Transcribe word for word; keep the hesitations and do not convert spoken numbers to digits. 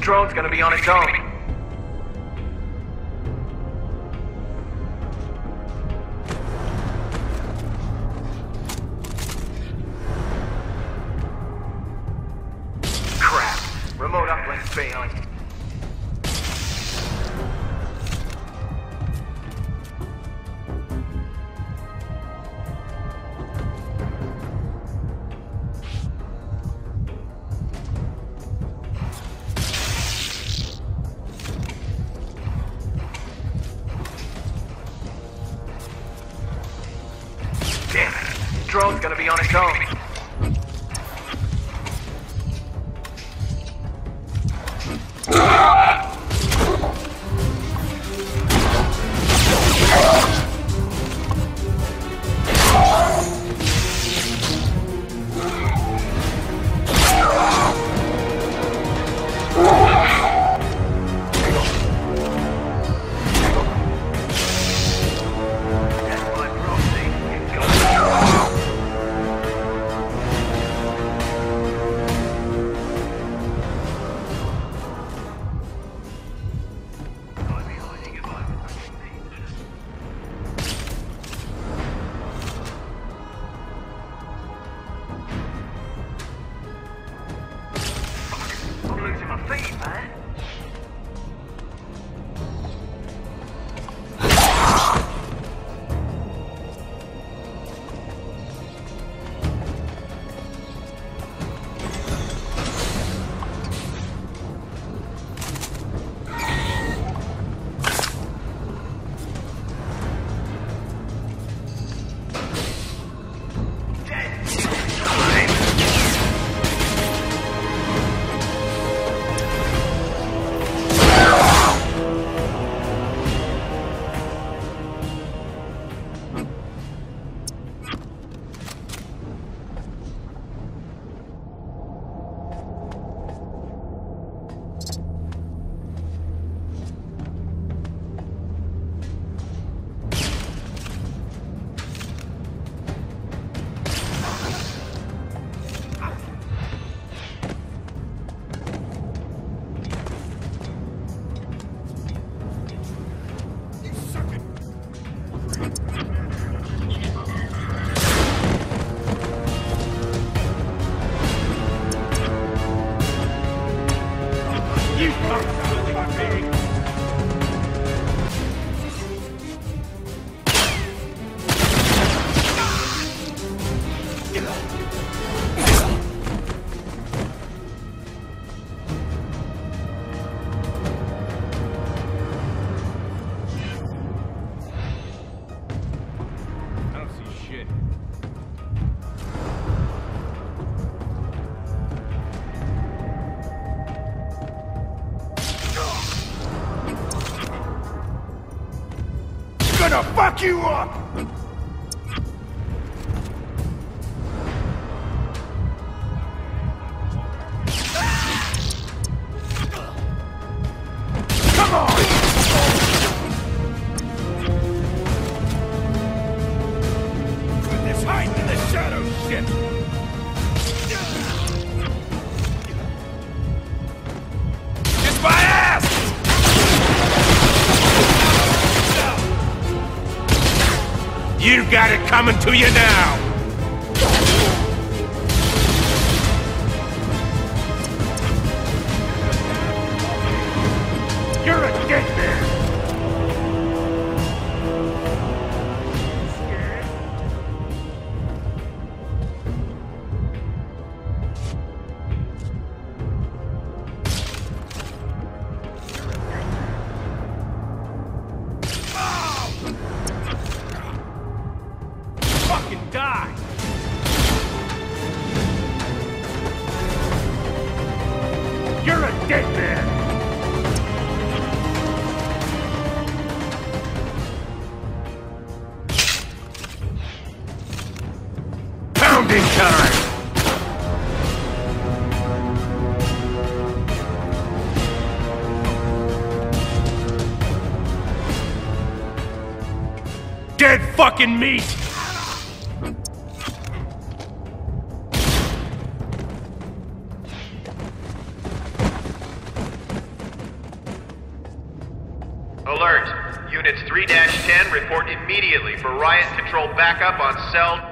drone's gonna be on its own. Remote uplink's failing. Damn it. Drone's gonna be on its own. Gonna fuck you up! Come on! Quit this hiding in the shadows shit! Kiss my ass! You got it coming to you now! You're a dead man! Fucking die! You're a dead man! Pounding time! Dead fucking meat! Alert. Units three dash ten report immediately for riot control backup on cell